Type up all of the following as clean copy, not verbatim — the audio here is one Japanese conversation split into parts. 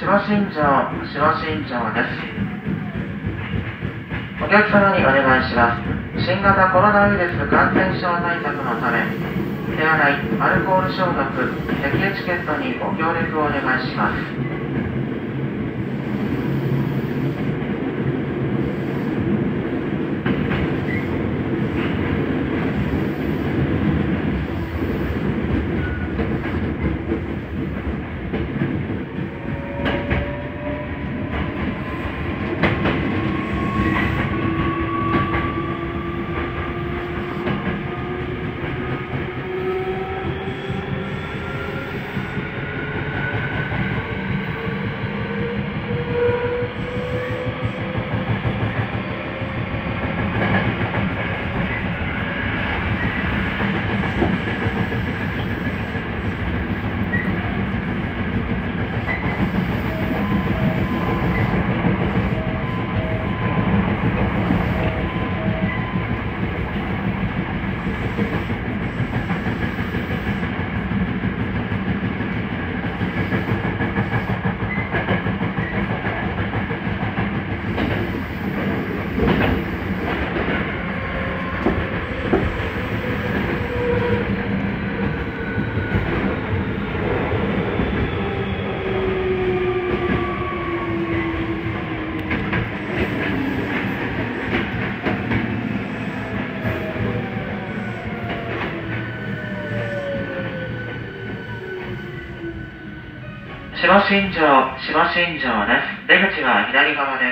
下新庄です。お客様にお願いします。新型コロナウイルス感染症対策のため、手洗い、アルコール消毒、席エチケットにご協力をお願いします。下新庄です。出口は左側です。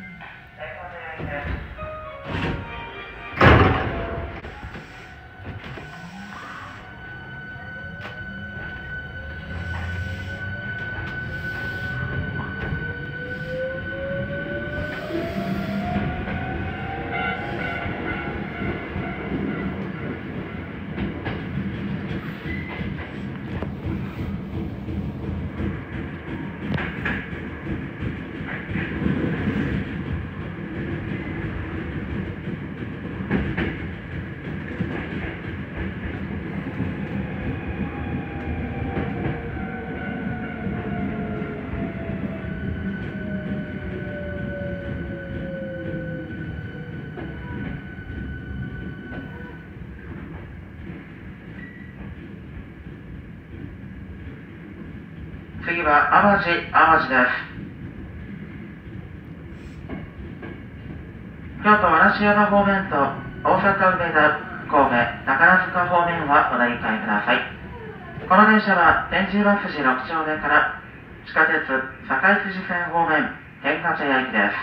次は淡路です。京都嵐山方面と大阪梅田、神戸、宝塚方面はお乗り換えください。この電車は天神橋筋6丁目から地下鉄堺筋線方面天下茶屋駅です。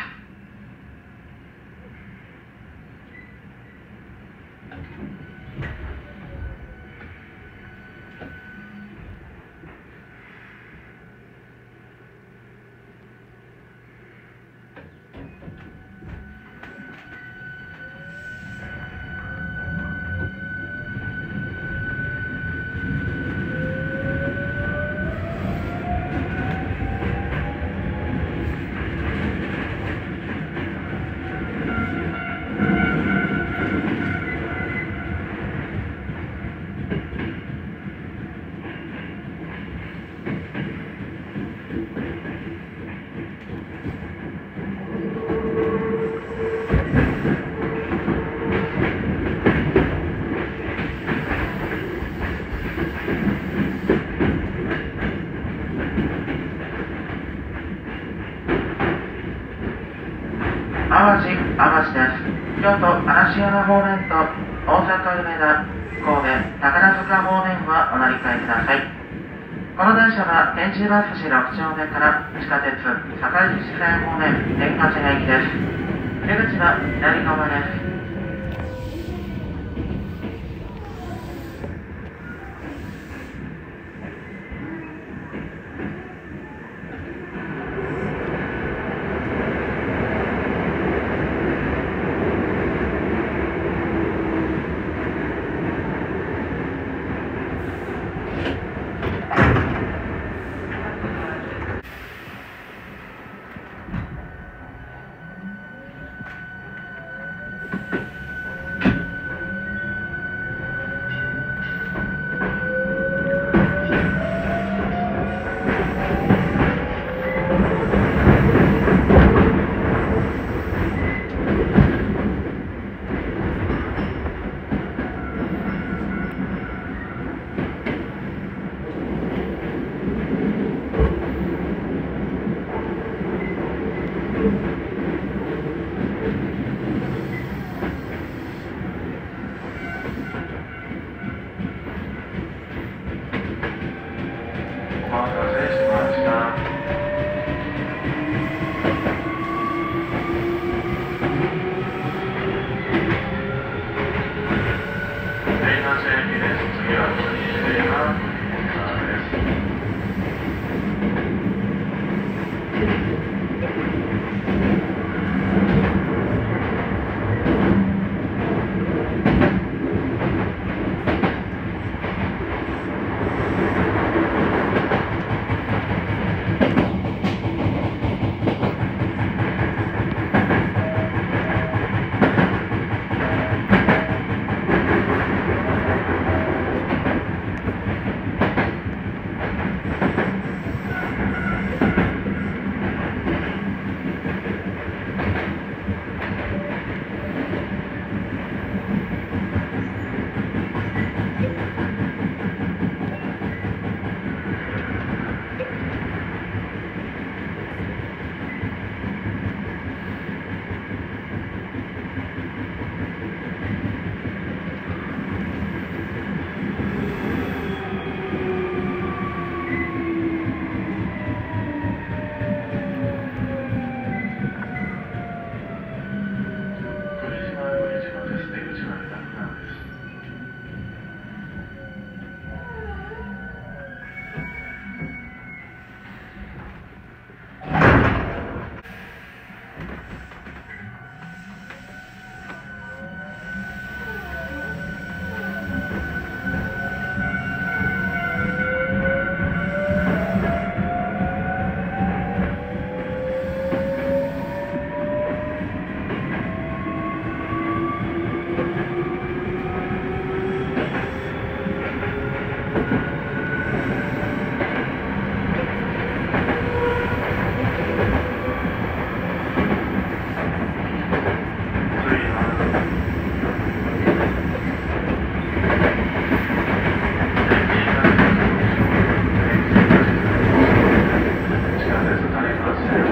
淡路です。京都嵐山方面と大阪梅田、神戸、宝塚方面はお乗り換えください。この電車は天神橋筋6丁目から地下鉄堺筋線方面天下茶屋駅です。出口は左側です。 ます。